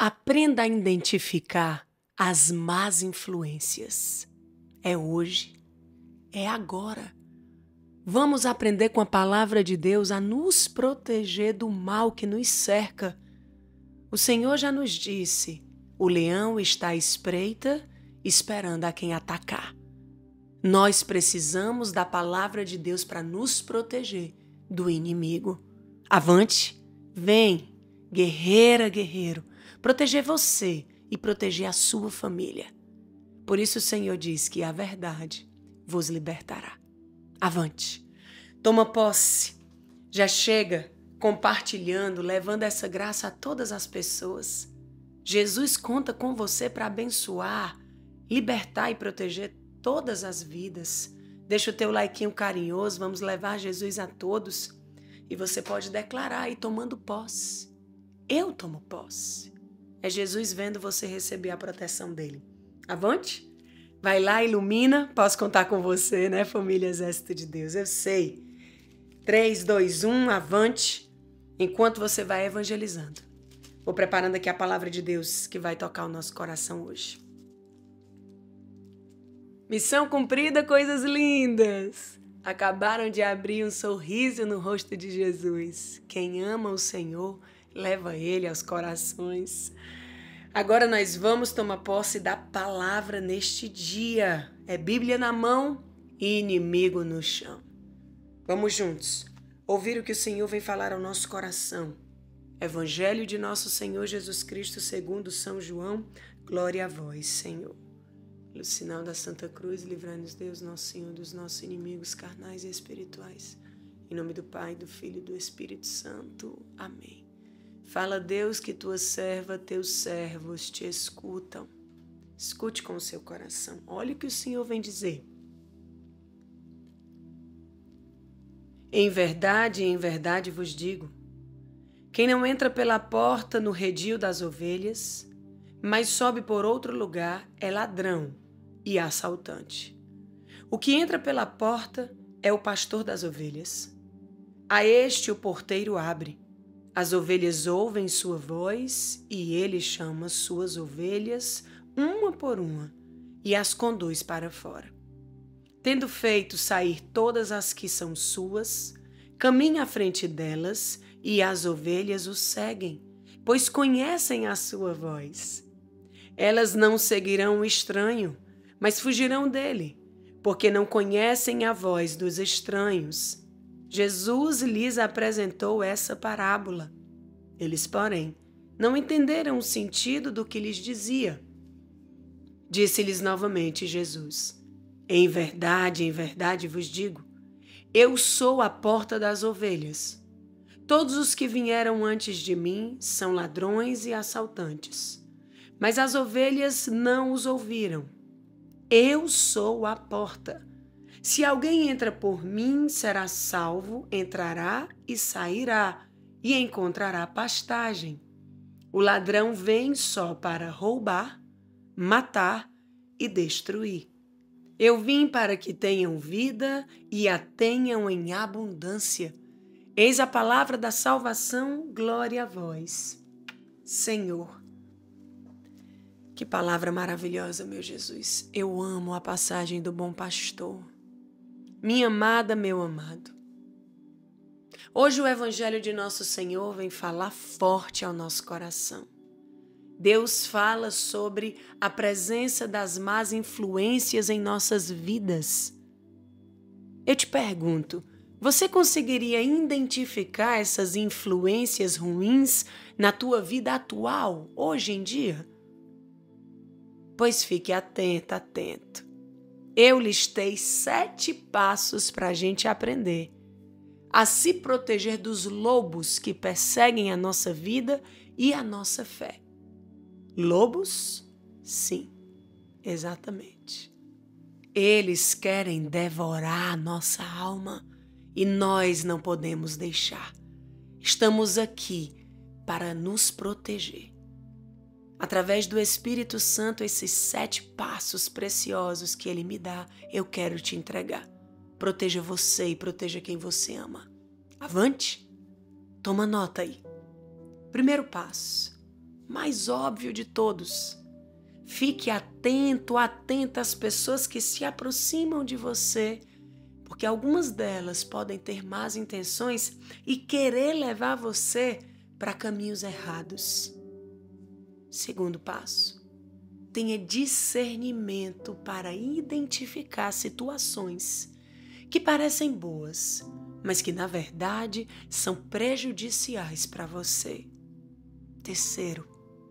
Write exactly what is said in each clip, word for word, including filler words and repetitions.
Aprenda a identificar as más influências. É hoje, é agora. Vamos aprender com a palavra de Deus a nos proteger do mal que nos cerca. O Senhor já nos disse: o leão está à espreita, esperando a quem atacar. Nós precisamos da palavra de Deus para nos proteger do inimigo. Avante, vem, guerreira, guerreiro, proteger você e proteger a sua família. Por isso o Senhor diz que a verdade vos libertará. Avante, toma posse, já chega compartilhando, levando essa graça a todas as pessoas. Jesus conta com você para abençoar, libertar e proteger todas as vidas. Deixa o teu likeinho carinhoso, vamos levar Jesus a todos. E você pode declarar aí tomando posse. Eu tomo posse. É Jesus vendo você receber a proteção dele. Avante? Vai lá, ilumina. Posso contar com você, né, família Exército de Deus? Eu sei. três, dois, um, avante. Enquanto você vai evangelizando. Vou preparando aqui a palavra de Deus que vai tocar o nosso coração hoje. Missão cumprida, coisas lindas. Acabaram de abrir um sorriso no rosto de Jesus. Quem ama o Senhor, leva ele aos corações. Agora nós vamos tomar posse da palavra neste dia. É Bíblia na mão e inimigo no chão. Vamos juntos ouvir o que o Senhor vem falar ao nosso coração. Evangelho de nosso Senhor Jesus Cristo segundo São João. Glória a vós, Senhor. Pelo sinal da Santa Cruz, livrai-nos Deus, nosso Senhor, dos nossos inimigos carnais e espirituais. Em nome do Pai, do Filho e do Espírito Santo. Amém. Fala, Deus, que tua serva, teus servos te escutam. Escute com o seu coração. Olha o que o Senhor vem dizer. Em verdade, em verdade vos digo, quem não entra pela porta no redil das ovelhas, mas sobe por outro lugar, é ladrão e assaltante. O que entra pela porta é o pastor das ovelhas. A este o porteiro abre. As ovelhas ouvem sua voz e ele chama suas ovelhas uma por uma e as conduz para fora. Tendo feito sair todas as que são suas, caminha à frente delas e as ovelhas o seguem, pois conhecem a sua voz. Elas não seguirão o estranho, mas fugirão dele, porque não conhecem a voz dos estranhos. Jesus lhes apresentou essa parábola. Eles, porém, não entenderam o sentido do que lhes dizia. Disse-lhes novamente Jesus: Em verdade, em verdade vos digo, eu sou a porta das ovelhas. Todos os que vieram antes de mim são ladrões e assaltantes, mas as ovelhas não os ouviram. Eu sou a porta. Se alguém entra por mim, será salvo, entrará e sairá, e encontrará pastagem. O ladrão vem só para roubar, matar e destruir. Eu vim para que tenham vida e a tenham em abundância. Eis a palavra da salvação, glória a vós, Senhor. Que palavra maravilhosa, meu Jesus. Eu amo a passagem do bom pastor. Minha amada, meu amado. Hoje o Evangelho de nosso Senhor vem falar forte ao nosso coração. Deus fala sobre a presença das más influências em nossas vidas. Eu te pergunto, você conseguiria identificar essas influências ruins na tua vida atual, hoje em dia? Pois fique atenta, atento. Eu listei sete passos para a gente aprender a se proteger dos lobos que perseguem a nossa vida e a nossa fé. Lobos? Sim, exatamente. Eles querem devorar a nossa alma e nós não podemos deixar. Estamos aqui para nos proteger. Através do Espírito Santo, esses sete passos preciosos que Ele me dá, eu quero te entregar. Proteja você e proteja quem você ama. Avante? Toma nota aí. Primeiro passo. mais óbvio de todos. Fique atento, atenta às pessoas que se aproximam de você, porque algumas delas podem ter más intenções e querer levar você para caminhos errados. Segundo passo, tenha discernimento para identificar situações que parecem boas, mas que na verdade são prejudiciais para você. Terceiro,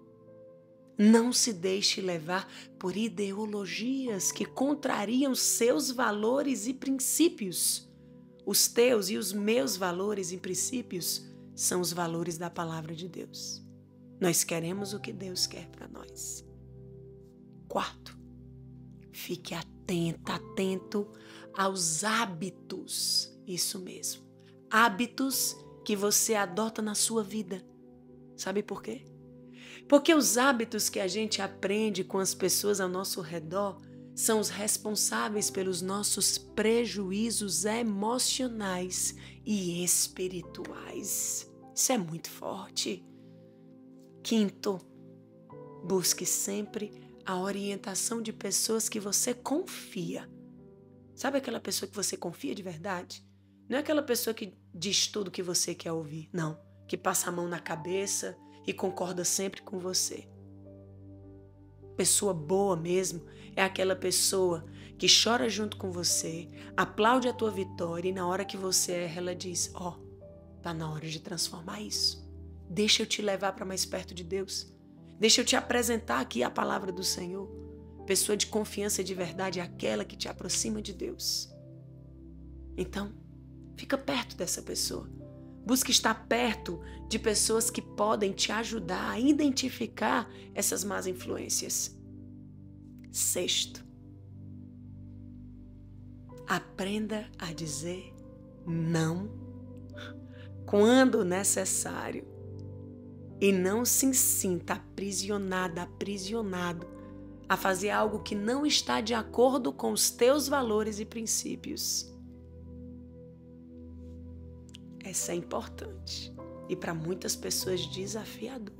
não se deixe levar por ideologias que contrariam seus valores e princípios. Os teus e os meus valores e princípios são os valores da palavra de Deus. Nós queremos o que Deus quer para nós. Quarto, fique atenta, atento aos hábitos. Isso mesmo. Hábitos que você adota na sua vida. Sabe por quê? Porque os hábitos que a gente aprende com as pessoas ao nosso redor são os responsáveis pelos nossos prejuízos emocionais e espirituais. Isso é muito forte. Quinto, busque sempre a orientação de pessoas que você confia. Sabe aquela pessoa que você confia de verdade? Não é aquela pessoa que diz tudo o que você quer ouvir, não. Que passa a mão na cabeça e concorda sempre com você. Pessoa boa mesmo é aquela pessoa que chora junto com você, aplaude a tua vitória e na hora que você erra, ela diz: ó, oh, tá na hora de transformar isso. Deixa eu te levar para mais perto de Deus. Deixa eu te apresentar aqui a palavra do Senhor. Pessoa de confiança de verdade é aquela que te aproxima de Deus. Então, fica perto dessa pessoa. Busque estar perto de pessoas que podem te ajudar a identificar essas más influências. Sexto, aprenda a dizer não quando necessário e não se sinta aprisionada, aprisionado a fazer algo que não está de acordo com os teus valores e princípios. Essa é importante e para muitas pessoas desafiador.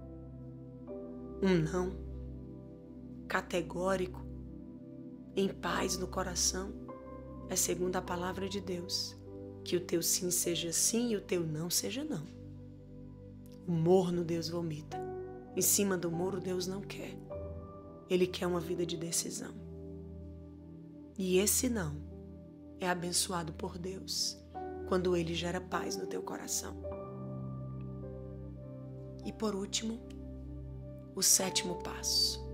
Um não categórico, em paz no coração, é segundo a palavra de Deus, que o teu sim seja sim e o teu não seja não. O morno Deus vomita, em cima do muro Deus não quer. Ele quer uma vida de decisão. E esse não é abençoado por Deus quando Ele gera paz no teu coração. E por último, o sétimo passo.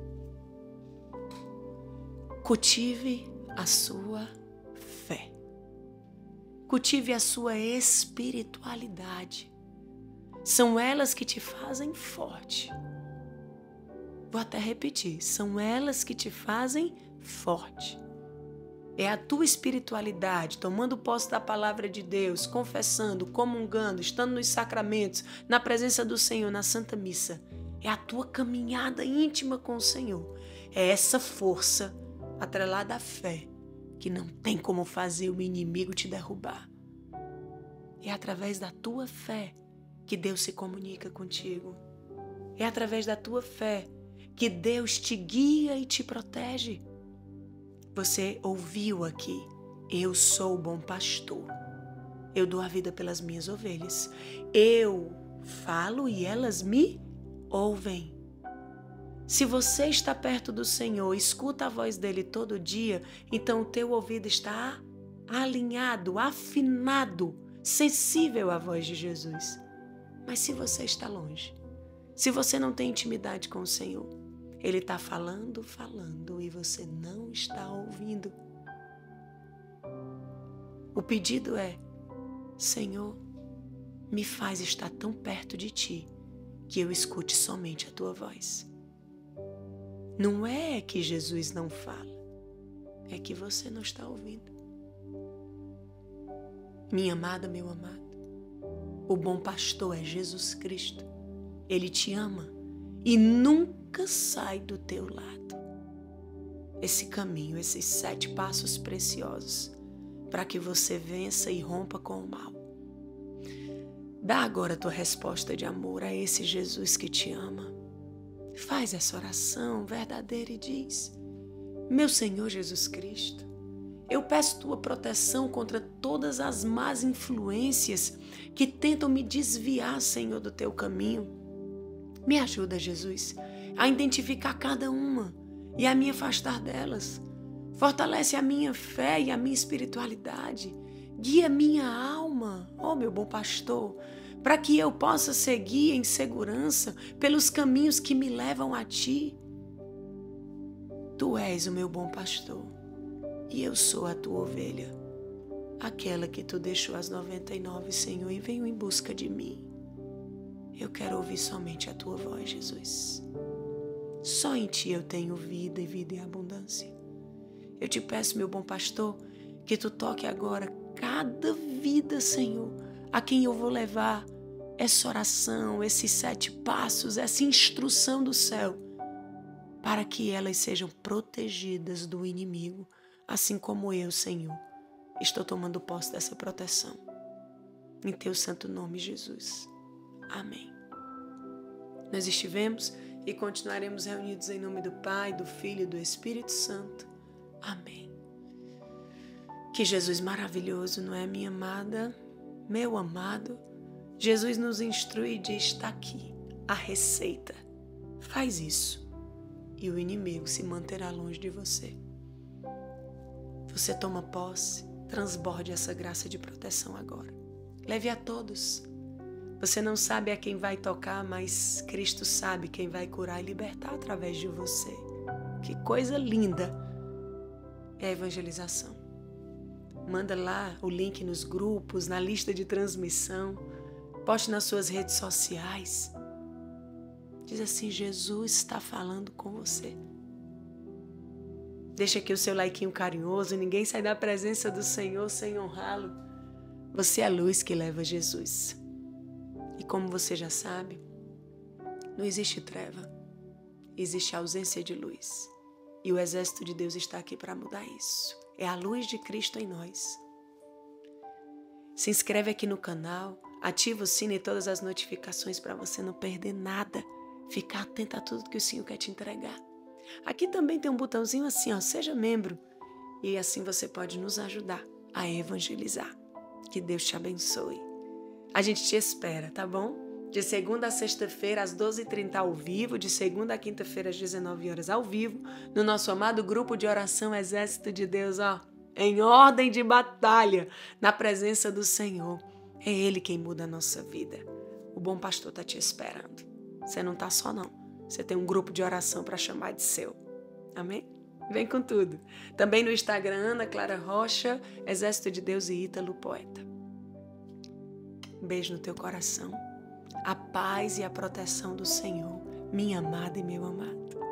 Cultive a sua fé. Cultive a sua espiritualidade. São elas que te fazem forte. Vou até repetir, são elas que te fazem forte. É a tua espiritualidade, tomando posse da palavra de Deus, confessando, comungando, estando nos sacramentos, na presença do Senhor, na Santa Missa. É a tua caminhada íntima com o Senhor. É essa força atrelada à fé que não tem como fazer o inimigo te derrubar. É através da tua fé que Deus se comunica contigo. É através da tua fé que Deus te guia e te protege. Você ouviu aqui, eu sou o bom pastor. Eu dou a vida pelas minhas ovelhas. Eu falo e elas me ouvem. Se você está perto do Senhor, escuta a voz dele todo dia, então o teu ouvido está alinhado, afinado, sensível à voz de Jesus. Mas se você está longe, se você não tem intimidade com o Senhor, Ele está falando, falando e você não está ouvindo. O pedido é: Senhor, me faz estar tão perto de Ti que eu escute somente a Tua voz. Não é que Jesus não fala, é que você não está ouvindo. Minha amada, meu amado, o bom pastor é Jesus Cristo. Ele te ama e nunca sai do teu lado. Esse caminho, esses sete passos preciosos para que você vença e rompa com o mal. Dá agora a tua resposta de amor a esse Jesus que te ama. Faz essa oração verdadeira e diz: meu Senhor Jesus Cristo, eu peço tua proteção contra todas as más influências que tentam me desviar, Senhor, do teu caminho. Me ajuda, Jesus, a identificar cada uma e a me afastar delas. Fortalece a minha fé e a minha espiritualidade. Guia minha alma, ó meu bom pastor, para que eu possa seguir em segurança pelos caminhos que me levam a ti. Tu és o meu bom pastor e eu sou a tua ovelha, aquela que tu deixou as noventa e nove, Senhor, e veio em busca de mim. Eu quero ouvir somente a tua voz, Jesus. Só em ti eu tenho vida e vida em abundância. Eu te peço, meu bom pastor, que tu toque agora cada vida, Senhor, a quem eu vou levar essa oração, esses sete passos, essa instrução do céu, para que elas sejam protegidas do inimigo, assim como eu, Senhor, estou tomando posse dessa proteção. Em teu santo nome, Jesus. Amém. Nós estivemos e continuaremos reunidos em nome do Pai, do Filho e do Espírito Santo. Amém. Que Jesus maravilhoso, não é, minha amada, meu amado? Jesus nos instrui e diz: está aqui a receita. Faz isso e o inimigo se manterá longe de você. Você toma posse, transborde essa graça de proteção agora. Leve a todos. Você não sabe a quem vai tocar, mas Cristo sabe quem vai curar e libertar através de você. Que coisa linda é a evangelização. Manda lá o link nos grupos, na lista de transmissão. Poste nas suas redes sociais. Diz assim: Jesus está falando com você. Deixa aqui o seu likeinho carinhoso. Ninguém sai da presença do Senhor sem honrá-lo. Você é a luz que leva Jesus. E como você já sabe, não existe treva. Existe ausência de luz. E o exército de Deus está aqui para mudar isso. É a luz de Cristo em nós. Se inscreve aqui no canal. Ativa o sino e todas as notificações para você não perder nada. Ficar atento a tudo que o Senhor quer te entregar. Aqui também tem um botãozinho assim, ó, seja membro. E assim você pode nos ajudar a evangelizar. Que Deus te abençoe. A gente te espera, tá bom? De segunda a sexta-feira, às doze e trinta ao vivo. De segunda a quinta-feira, às dezenove horas ao vivo. No nosso amado grupo de oração Exército de Deus, ó. Em ordem de batalha, na presença do Senhor. É Ele quem muda a nossa vida. O bom pastor está te esperando. Você não está só, não. Você tem um grupo de oração para chamar de seu. Amém? Vem com tudo. Também no Instagram, Ana Clara Rocha, Exército de Deus e Ítalo Poeta. Um beijo no teu coração. A paz e a proteção do Senhor, minha amada e meu amado.